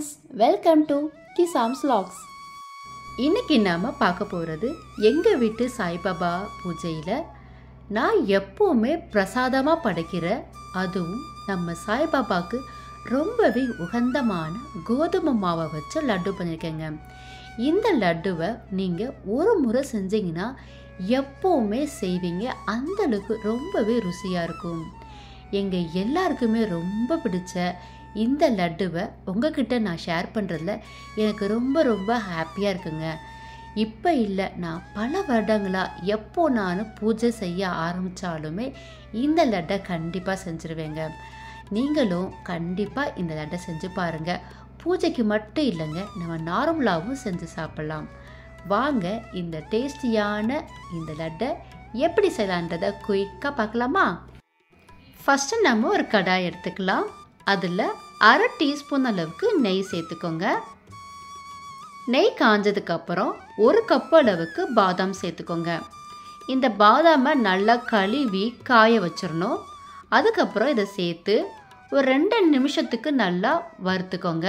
friends, welcome to Kisam's Vlogs. இன்னைக்கு நாம பார்க்க போறது எங்க வீட்டு சாய்பாபா பூஜையில நான் எப்பவுமே பிரசாதமா படைக்கிற அதுவும் நம்ம சாய்பாபாக்கு ரொம்பவே உகந்தமான கோதுமை மாவை வச்சு லட்டு பண்ணியிருக்கேங்க. இந்த லட்டுவை நீங்க ஒரு முறை செஞ்சீங்கன்னா எப்பவுமே செய்வீங்க. அந்த அளவுக்கு ரொம்பவே ருசியா இருக்கும். எங்க எல்லாருக்குமே ரொம்ப பிடிச்ச இந்த லட்டுவை உங்ககிட்ட நான் ஷேர் பண்ணுறதுல எனக்கு ரொம்ப ஹாப்பியாக இருக்குங்க. இப்போ இல்லை, நான் பல வருடங்களாக எப்போ நான் பூஜை செய்ய ஆரம்பித்தாலுமே இந்த லட்டை கண்டிப்பாக செஞ்சுருவேங்க. நீங்களும் கண்டிப்பாக இந்த லட்டை செஞ்சு பாருங்கள். பூஜைக்கு மட்டும் இல்லைங்க, நம்ம நார்மலாகவும் செஞ்சு சாப்பிட்லாம். வாங்க இந்த டேஸ்டியான இந்த லட்டை எப்படி செய்யலான்றதை குயிக்காக பார்க்கலாமா? ஃபஸ்ட்டு நம்ம ஒரு கடாய் எடுத்துக்கலாம். அதில் அரை டீஸ்பூன் அளவுக்கு நெய் சேர்த்துக்கோங்க. நெய் காஞ்சதுக்கப்புறம் ஒரு கப்பு அளவுக்கு பாதாம் சேர்த்துக்கோங்க. இந்த பாதாமை நல்லா கழுவி காய வச்சிடணும். அதுக்கப்புறம் இதை சேர்த்து ஒரு 2 நிமிஷத்துக்கு நல்லா வறுத்துக்கோங்க.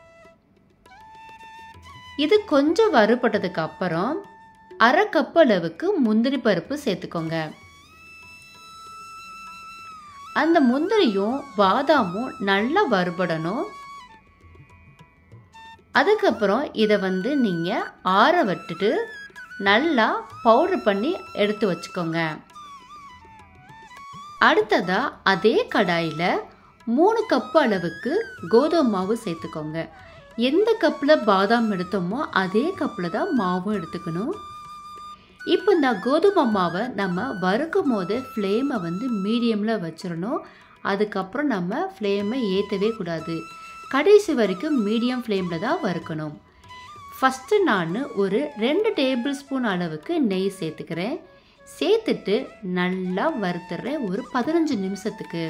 இது கொஞ்சம் வறுபட்டதுக்கு அப்புறம் அரை கப்பு அளவுக்கு முந்திரி பருப்பு சேர்த்துக்கோங்க. அந்த முந்திரியும் பாதாமும் நல்லா வறுபடணும். அதுக்கப்புறம் இதை நீங்கள் ஆற விட்டுட்டு நல்லா பவுடர் பண்ணி எடுத்து வச்சுக்கோங்க. அடுத்ததாக அதே கடாயில் 3 கப்பு அளவுக்கு கோதுமை மாவு சேர்த்துக்கோங்க. எந்த கப்பில் பாதாம் எடுத்தோமோ அதே கப்பில் தான் மாவும் எடுத்துக்கணும். இப்போ இந்த கோதுமை மாவை நம்ம வறுக்கும் போது ஃப்ளேமை மீடியமில் வச்சிடணும். அதுக்கப்புறம் நம்ம ஃப்ளேமை ஏற்றவே கூடாது. கடைசி வரைக்கும் மீடியம் ஃப்ளேமில் தான் வறுக்கணும். ஃபஸ்ட்டு நான் ஒரு 2 டேபிள் ஸ்பூன் அளவுக்கு நெய் சேர்த்துக்கிறேன். சேர்த்துட்டு நல்லா வறுத்துறேன் ஒரு 15 நிமிஷத்துக்கு.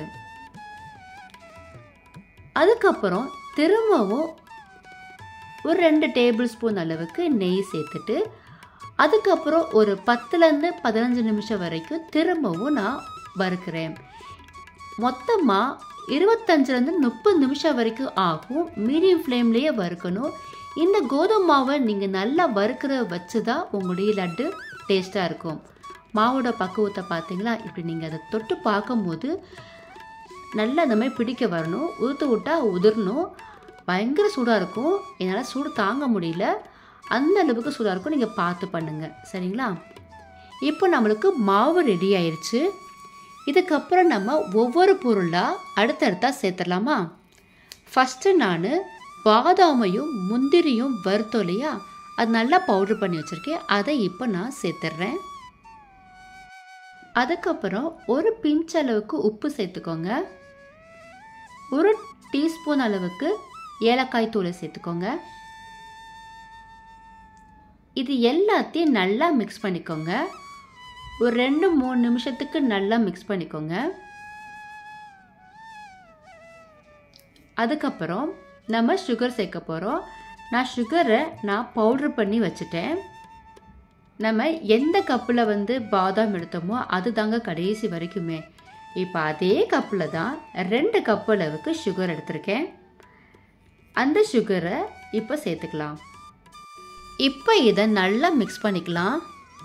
அதுக்கப்புறம் திரும்பவும் ஒரு 2 டேபிள் ஸ்பூன் அளவுக்கு நெய் சேர்த்துட்டு அதுக்கப்புறம் ஒரு 10லேருந்து 15 நிமிஷம் வரைக்கும் திரும்பவும் நான் வறுக்கிறேன். மொத்தமாக 25லேருந்து 30 நிமிஷம் வரைக்கும் ஆகும். மீடியம் ஃப்ளேம்லேயே வறுக்கணும். இந்த கோதுமை மாவை நீங்கள் நல்லா வறுக்கிற வச்சு தான் உங்களுடைய லட்டு டேஸ்ட்டாக இருக்கும். மாவோட பக்குவத்தை பார்த்தீங்களா? இப்படி நீங்கள் அதை தொட்டு பார்க்கும்போது நல்லா அந்த மாதிரி பிடிக்க வரணும். உதுத்து விட்டால் உதிரணும். பயங்கர சூடாக இருக்கும். என்னால் சூடு தாங்க முடியல. அந்த அளவுக்கு சூடாக இருக்கும். நீங்கள் பார்த்து பண்ணுங்கள், சரிங்களா? இப்போ நம்மளுக்கு மாவு ரெடி ஆயிடுச்சு. இதுக்கப்புறம் நம்ம ஒவ்வொரு பொருளாக அடுத்தடுத்தா சேர்த்துடலாமா? ஃபஸ்ட்டு நான் பாதாமையும் முந்திரியும் வறுத்தோம் இல்லையா, அது நல்லா பவுட்ரு பண்ணி வச்சுருக்கேன். அதை இப்போ நான் சேர்த்துட்றேன். அதுக்கப்புறம் ஒரு பிஞ்ச் அளவுக்கு உப்பு சேர்த்துக்கோங்க. ஒரு டீஸ்பூன் அளவுக்கு ஏலக்காய் தூளை சேர்த்துக்கோங்க. இது எல்லாத்தையும் நல்லா மிக்ஸ் பண்ணிக்கோங்க. ஒரு 2-3 நிமிஷத்துக்கு நல்லா மிக்ஸ் பண்ணிக்கோங்க. அதுக்கப்புறம் நம்ம சுகர் சேர்க்க போகிறோம். நான் சுகரை பவுட்ரு பண்ணி வச்சுட்டேன். நம்ம எந்த கப்பில் பாதாம் எடுத்தோமோ அது தாங்க கடைசி வரைக்குமே. இப்போ அதே கப்பில் தான் 2 கப் அளவுக்கு சுகர் எடுத்திருக்கேன். அந்த சுகரை இப்போ சேர்த்துக்கலாம். இப்போ இதை நல்லா மிக்ஸ் பண்ணிக்கலாம்.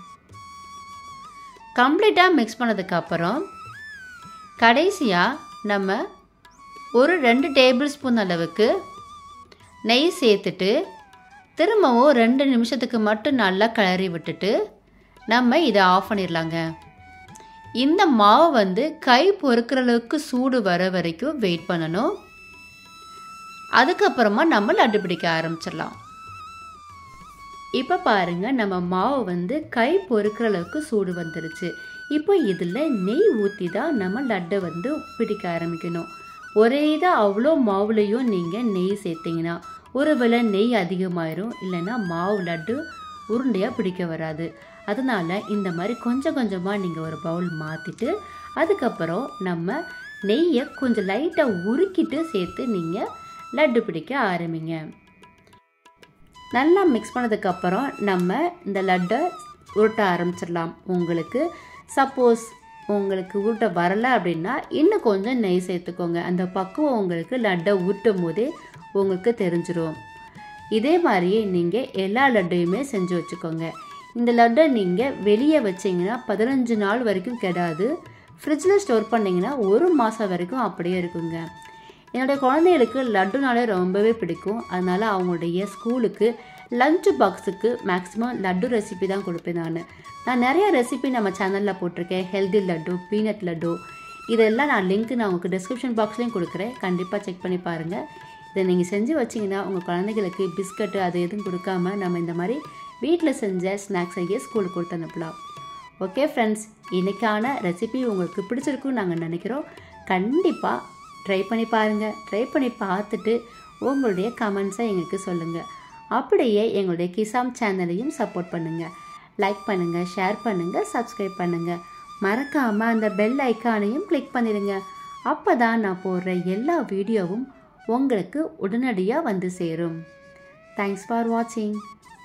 கம்ப்ளீட்டாக மிக்ஸ் பண்ணதுக்கப்புறம் கடைசியாக நம்ம ஒரு 2 டேபிள் ஸ்பூன் அளவுக்கு நெய் சேர்த்துட்டு திரும்பவும் 2 நிமிஷத்துக்கு மட்டும் நல்லா கிளறி விட்டுட்டு நம்ம இதை ஆஃப் பண்ணிடலாங்க. இந்த மாவு கை பொறுக்கிற அளவுக்கு சூடு வர வரைக்கும் வெயிட் பண்ணணும். அதுக்கப்புறமா நம்ம லட்டு பிடிக்க ஆரம்பிச்சிடலாம். இப்போ பாருங்கள், நம்ம மாவு கை பொறுக்கிற அளவுக்கு சூடு வந்துருச்சு. இப்போ இதில் நெய் ஊற்றி தான் நம்ம லட்டை பிடிக்க ஆரம்பிக்கணும். ஒரே இதாக அவ்வளோ மாவுலேயும் நீங்கள் நெய் சேர்த்திங்கன்னா ஒருவேளை நெய் அதிகமாயிரும், இல்லைன்னா மாவு லட்டு உருண்டையாக பிடிக்க வராது. அதனால் இந்த மாதிரி கொஞ்சம் கொஞ்சமாக நீங்கள் ஒரு பவுல் மாற்றிட்டு அதுக்கப்புறம் நம்ம நெய்யை கொஞ்சம் லைட்டாக உருக்கிட்டு சேர்த்து நீங்கள் லட்டு பிடிக்க ஆரம்பிங்க. நல்லா மிக்ஸ் பண்ணதுக்கப்புறம் நம்ம இந்த லட்டை உருட்ட ஆரம்பிச்சிடலாம். உங்களுக்கு சப்போஸ் உங்களுக்கு உருட்ட வரலை அப்படின்னா இன்னும் கொஞ்சம் நெய் சேர்த்துக்கோங்க. அந்த பக்குவம் உங்களுக்கு லட்டை உருட்டும் போதே உங்களுக்கு தெரிஞ்சிடும். இதே மாதிரியே நீங்கள் எல்லா லட்டையுமே செஞ்சு வச்சுக்கோங்க. இந்த லட்டை நீங்கள் வெளியே வச்சிங்கன்னா 15 நாள் வரைக்கும் கெடாது. ஃப்ரிட்ஜில் ஸ்டோர் பண்ணிங்கன்னா 1 மாதம் வரைக்கும் அப்படியே இருக்குங்க. என்னுடைய குழந்தைகளுக்கு லட்டுனாலே ரொம்பவே பிடிக்கும். அதனால் அவங்களுடைய ஸ்கூலுக்கு லஞ்ச் பாக்ஸுக்கு மேக்ஸிமம் லட்டு ரெசிபி தான் கொடுப்பேன். நான் நிறைய ரெசிபி நம்ம சேனலில் போட்டிருக்கேன். ஹெல்தி லட்டு, பீனட் லட்டு, இதெல்லாம் நான் உங்களுக்கு டிஸ்கிரிப்ஷன் பாக்ஸ்லேயும் கொடுக்குறேன். கண்டிப்பாக செக் பண்ணி பாருங்கள். இதை நீங்கள் செஞ்சு வச்சிங்கன்னா உங்கள் குழந்தைகளுக்கு பிஸ்கட்டு அது எதுவும் கொடுக்காம நம்ம இந்த மாதிரி வீட்டில் செஞ்ச ஸ்நாக்ஸையே ஸ்கூலுக்கு கொடுத்து அனுப்பலாம். ஓகே ஃப்ரெண்ட்ஸ், இன்றைக்கான ரெசிபி உங்களுக்கு பிடிச்சிருக்குன்னு நாங்கள் நினைக்கிறோம். கண்டிப்பாக ட்ரை பண்ணி பாருங்கள். ட்ரை பண்ணி பார்த்துட்டு உங்களுடைய கமெண்ட்ஸை எங்களுக்கு சொல்லுங்கள். அப்படியே எங்களுடைய கிசாம் சேனலையும் சப்போர்ட் பண்ணுங்கள். லைக் பண்ணுங்கள், ஷேர் பண்ணுங்கள், சப்ஸ்கிரைப் பண்ணுங்கள். மறக்காமல் அந்த பெல் ஐக்கானையும் கிளிக் பண்ணிடுங்க. அப்போ தான் நான் போடுற எல்லா வீடியோவும் உங்களுக்கு உடனடியாக வந்து சேரும். தேங்க்ஸ் ஃபார் வாட்சிங்.